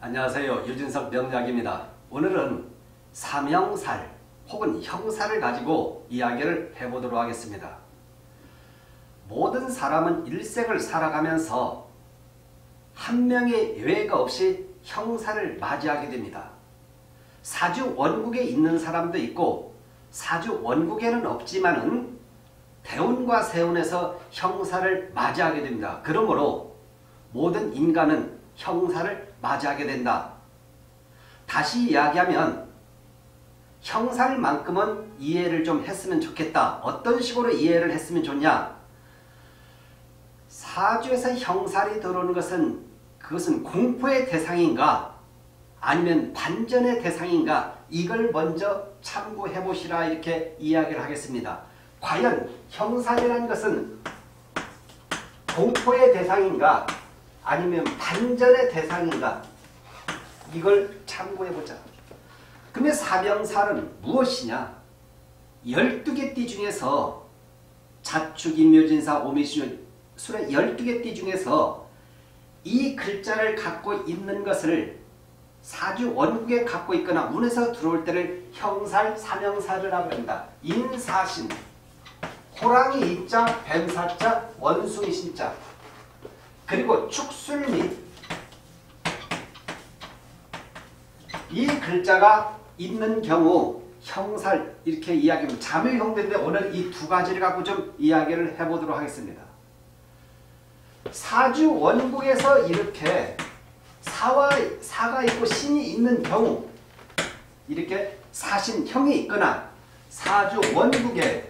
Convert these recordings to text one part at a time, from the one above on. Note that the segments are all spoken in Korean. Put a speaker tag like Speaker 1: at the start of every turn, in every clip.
Speaker 1: 안녕하세요. 유진석 명약입니다. 오늘은 삼형살 혹은 형살을 가지고 이야기를 해보도록 하겠습니다. 모든 사람은 일생을 살아가면서 한 명의 예외가 없이 형살을 맞이하게 됩니다. 사주 원국에 있는 사람도 있고 사주 원국에는 없지만은 대운과 세운에서 형살을 맞이하게 됩니다. 그러므로 모든 인간은 형살을 맞이하게 된다. 다시 이야기하면 형살만큼은 이해를 좀 했으면 좋겠다. 어떤 식으로 이해를 했으면 좋냐? 사주에서 형살이 들어오는 것은 그것은 공포의 대상인가 아니면 반전의 대상인가, 이걸 먼저 참고해 보시라 이렇게 이야기를 하겠습니다. 과연 형살이라는 것은 공포의 대상인가 아니면 반전의 대상인가, 이걸 참고해보자. 그러면 삼형살은 무엇이냐? 12개 띠 중에서 자축, 인묘진사, 오미술의 12개 띠 중에서 이 글자를 갖고 있는 것을 사주 원국에 갖고 있거나 운에서 들어올 때를 형살, 삼형살을 하고 합니다. 인사신, 호랑이 이자, 뱀사자, 원숭이 신자, 그리고 축술미, 이 글자가 있는 경우 형살 이렇게 이야기합니다. 자묘형대인데 오늘 이 두 가지를 갖고 좀 이야기를 해보도록 하겠습니다. 사주 원국에서 이렇게 사가 있고 신이 있는 경우, 이렇게 사신형이 있거나 사주 원국에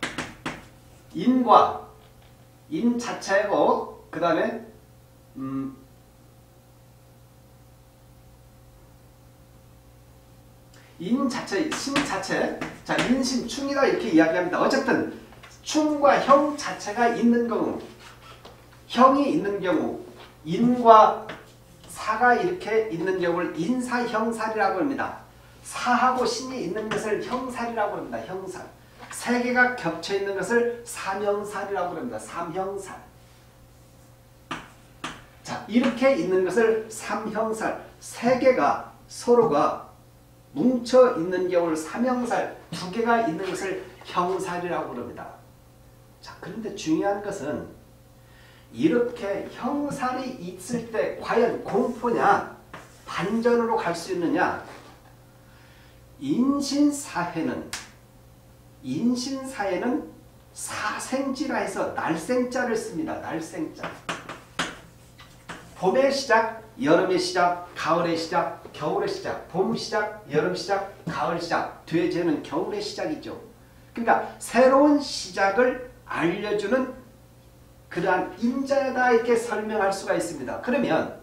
Speaker 1: 인과 인 자체고 그 다음에 인 자체, 신 자체, 자 인신, 충이다 이렇게 이야기합니다. 어쨌든 충과 형 자체가 있는 경우, 형이 있는 경우, 인과 사가 이렇게 있는 경우를 인사형살이라고 합니다. 사하고 신이 있는 것을 형살이라고 합니다. 형살. 세 개가 겹쳐 있는 것을 삼형살이라고 합니다. 삼형살. 자, 이렇게 있는 것을 삼형살, 세 개가 서로가 뭉쳐 있는 경우를 삼형살, 두 개가 있는 것을 형살이라고 합니다. 자, 그런데 중요한 것은 이렇게 형살이 있을 때 과연 공포냐 반전으로 갈 수 있느냐? 인신사해는 사생지라 해서 날생자를 씁니다. 날생자. 봄의 시작, 여름의 시작, 가을의 시작, 겨울의 시작, 봄 시작, 여름 시작, 가을 시작, 뒤에 쟤는 겨울의 시작이죠. 그러니까 새로운 시작을 알려주는 그러한 인자다 이렇게 설명할 수가 있습니다. 그러면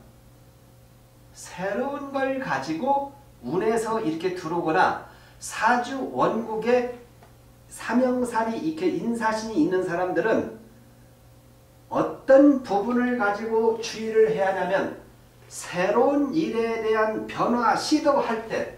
Speaker 1: 새로운 걸 가지고 운에서 이렇게 들어오거나 사주 원국에 삼형살이 이렇게 인사신이 있는 사람들은 어떤 부분을 가지고 주의를 해야 하냐면, 새로운 일에 대한 변화, 시도할 때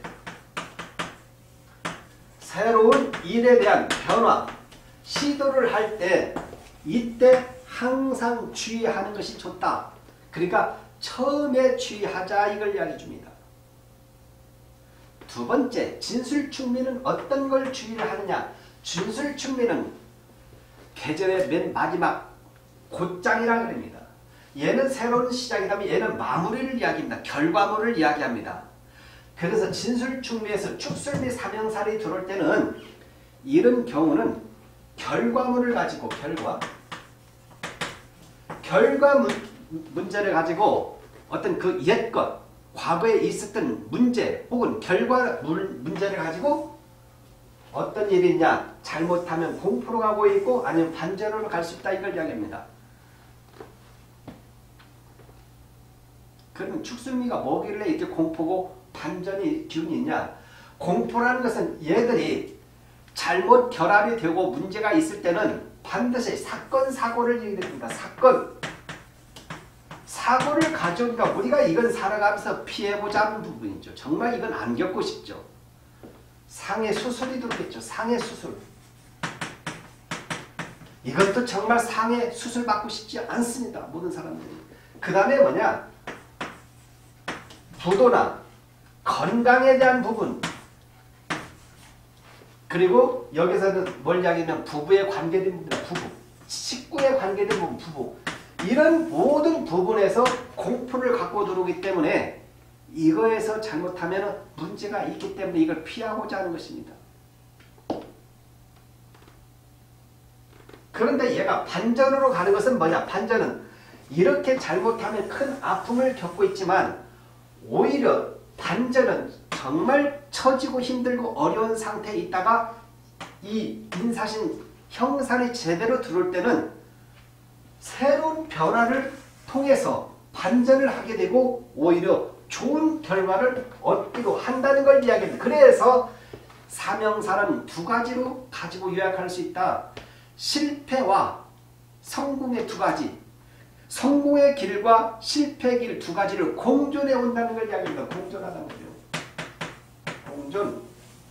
Speaker 1: 새로운 일에 대한 변화, 시도를 할 때 이때 항상 주의하는 것이 좋다. 그러니까 처음에 주의하자 이걸 이야기해 줍니다. 두 번째, 진술충미는 어떤 걸 주의를 하느냐? 진술충미는 계절의 맨 마지막 곧장이라고 합니다. 얘는 새로운 시작이라면 얘는 마무리를 이야기합니다. 결과물을 이야기합니다. 그래서 진술충미에서 축술미 삼형살이 들어올 때는 이런 경우는 결과물을 가지고 결과 문제를 가지고 어떤 그 옛것, 과거에 있었던 문제 혹은 결과 문제를 가지고 어떤 일이 있냐, 잘못하면 공포로 가고 있고 아니면 반전으로 갈 수 있다 이걸 이야기합니다. 그러면 축술미가 뭐길래 이렇게 공포고 반전이 기운이 있냐? 공포라는 것은 얘들이 잘못 결합이 되고 문제가 있을 때는 반드시 사건, 사고를 얘기합니다. 사고를 가져오니까 우리가 이건 살아가면서 피해보자는 부분이죠. 정말 이건 안 겪고 싶죠. 상해 수술이 들어오겠죠. 상해 수술. 이것도 정말 상해 수술 받고 싶지 않습니다. 모든 사람들이. 그 다음에 뭐냐? 부도나 건강에 대한 부분, 그리고 여기서는 뭘 이야기하면 부부에 관계된 부분, 부부, 식구에 관계된 부분, 부부, 이런 모든 부분에서 공풀을 갖고 들어오기 때문에 이거에서 잘못하면 문제가 있기 때문에 이걸 피하고자 하는 것입니다. 그런데 얘가 반전으로 가는 것은 뭐냐? 반전은 이렇게 잘못하면 큰 아픔을 겪고 있지만 오히려 반전은 정말 처지고 힘들고 어려운 상태에 있다가 이 인사신 형살이 제대로 들어올 때는 새로운 변화를 통해서 반전을 하게 되고 오히려 좋은 결과를 얻기도 한다는 걸 이야기합니다. 그래서 사명살은 두 가지로 가지고 요약할 수 있다. 실패와 성공의 두 가지, 성공의 길과 실패의 길 두 가지를 공존해 온다는 걸 이야기합니다. 공존하다는 거죠. 공존,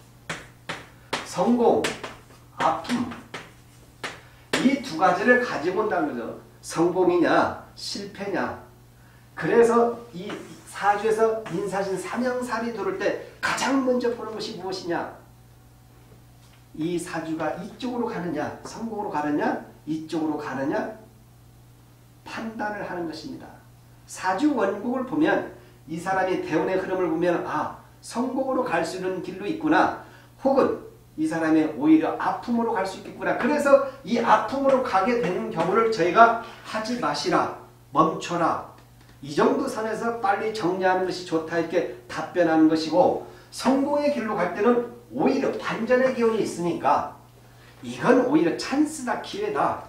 Speaker 1: 성공, 아픔, 이 두 가지를 가지고 온다는 거죠. 성공이냐 실패냐. 그래서 이 사주에서 인사신 사명살이 들어올 때 가장 먼저 보는 것이 무엇이냐? 이 사주가 이쪽으로 가느냐 성공으로 가느냐 이쪽으로 가느냐 판단을 하는 것입니다. 사주 원국을 보면 이 사람이 대운의 흐름을 보면 아 성공으로 갈 수 있는 길로 있구나, 혹은 이 사람이 오히려 아픔으로 갈 수 있겠구나. 그래서 이 아픔으로 가게 되는 경우를 저희가 하지 마시라, 멈춰라, 이 정도 선에서 빨리 정리하는 것이 좋다 이렇게 답변하는 것이고, 성공의 길로 갈 때는 오히려 반전의 기운이 있으니까 이건 오히려 찬스다, 기회다,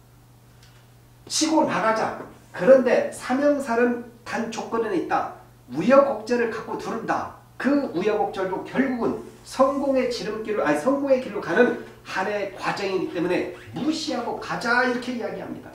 Speaker 1: 치고 나가자. 그런데 사명살은 단 조건은 있다. 우여곡절을 갖고 두른다. 그 우여곡절도 결국은 성공의 지름길로, 아니 성공의 길로 가는 하나의 과정이기 때문에 무시하고 가자 이렇게 이야기합니다.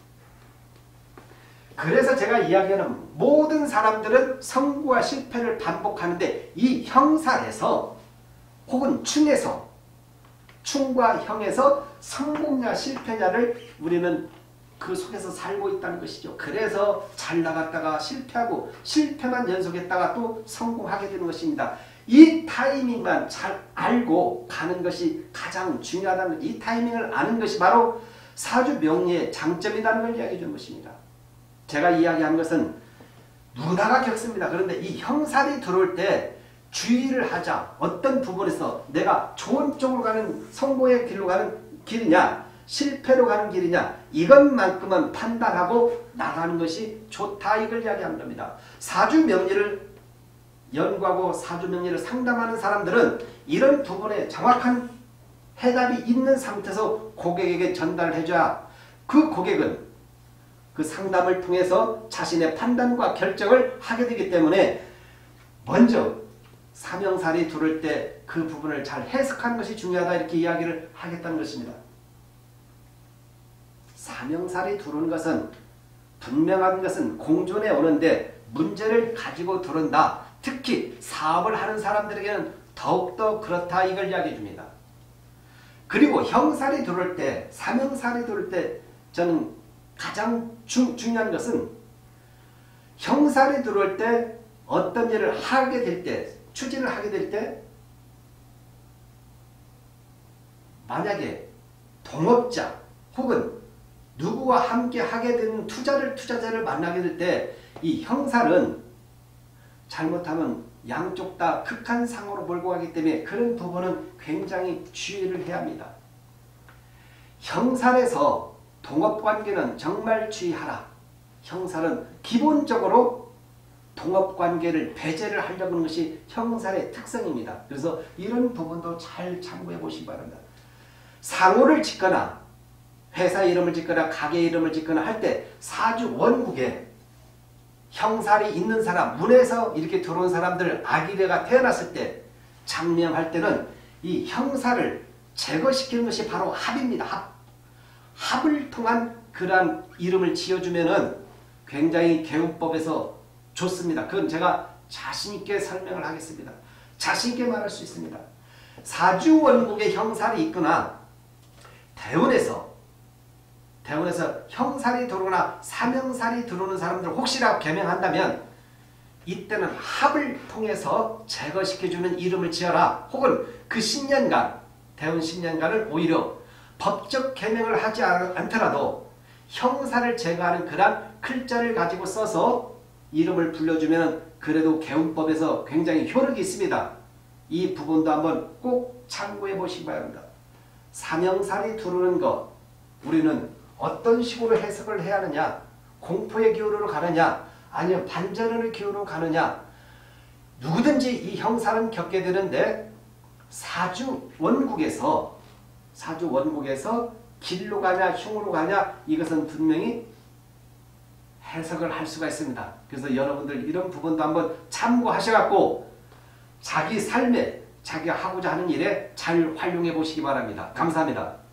Speaker 1: 그래서 제가 이야기하는 모든 사람들은 성공과 실패를 반복하는데 이 형살에서 혹은 충에서, 충과 형에서 성공냐 실패냐를 우리는 그 속에서 살고 있다는 것이죠. 그래서 잘 나갔다가 실패하고 실패만 연속했다가 또 성공하게 되는 것입니다. 이 타이밍만 잘 알고 가는 것이 가장 중요하다는, 이 타이밍을 아는 것이 바로 사주 명리의 장점이라는 걸 이야기해 준 것입니다. 제가 이야기한 것은 누구나가 겪습니다. 그런데 이 형살이 들어올 때 주의를 하자. 어떤 부분에서 내가 좋은 쪽으로 가는 성공의 길로 가는 길이냐 실패로 가는 길이냐 이것만큼은 판단하고 나가는 것이 좋다 이걸 이야기하는 겁니다. 사주 명리를 연구하고 사주 명리를 상담하는 사람들은 이런 부분에 정확한 해답이 있는 상태에서 고객에게 전달을 해줘야 그 고객은 그 상담을 통해서 자신의 판단과 결정을 하게 되기 때문에 먼저 사명살이 들어올 때 그 부분을 잘 해석하는 것이 중요하다 이렇게 이야기를 하겠다는 것입니다. 사명살이 들어오는 것은 분명한 것은 공존에 오는데 문제를 가지고 들어온다. 특히 사업을 하는 사람들에게는 더욱더 그렇다 이걸 이야기해 줍니다. 그리고 형살이 들어올 때, 사명살이 들어올 때 저는 가장 중요한 것은 형살이 들어올 때 어떤 일을 하게 될 때, 추진을 하게 될 때 만약에 동업자 혹은 누구와 함께 하게 되는 투자자를 만나게 될 때 이 형살은 잘못하면 양쪽 다 극한상으로 몰고 가기 때문에 그런 부분은 굉장히 주의를 해야 합니다. 형살에서 동업관계는 정말 주의하라. 형살은 기본적으로 동업관계를 배제를 하려고 하는 것이 형살의 특성입니다. 그래서 이런 부분도 잘 참고해 보시기 바랍니다. 상호를 짓거나 회사 이름을 짓거나 가게 이름을 짓거나 할 때 사주 원국에 형살이 있는 사람, 문에서 이렇게 들어온 사람들, 아기래가 태어났을 때 장명할 때는 이 형살을 제거시키는 것이 바로 합입니다. 합을 통한 그러한 이름을 지어주면은 굉장히 개운법에서 좋습니다. 그건 제가 자신있게 설명을 하겠습니다. 자신있게 말할 수 있습니다. 사주 원국에 형살이 있거나 대운에서 형살이 들어오거나 사명살이 들어오는 사람들 혹시라도 개명한다면 이때는 합을 통해서 제거시켜주는 이름을 지어라. 혹은 그 10년간 대운 10년간을 오히려 법적 개명을 하지 않더라도 형사를 제거하는 그런 글자를 가지고 써서 이름을 불려주면 그래도 개운법에서 굉장히 효력이 있습니다. 이 부분도 한번 꼭 참고해 보시기 바랍니다. 사명살이 두르는 것, 우리는 어떤 식으로 해석을 해야 하느냐, 공포의 기운으로 가느냐, 아니면 반전의 기운으로 가느냐, 누구든지 이 형사는 겪게 되는데 사주 원국에서 길로 가냐 흉으로 가냐, 이것은 분명히 해석을 할 수가 있습니다. 그래서 여러분들 이런 부분도 한번 참고하셔갖고 자기 삶에 자기가 하고자 하는 일에 잘 활용해 보시기 바랍니다. 감사합니다.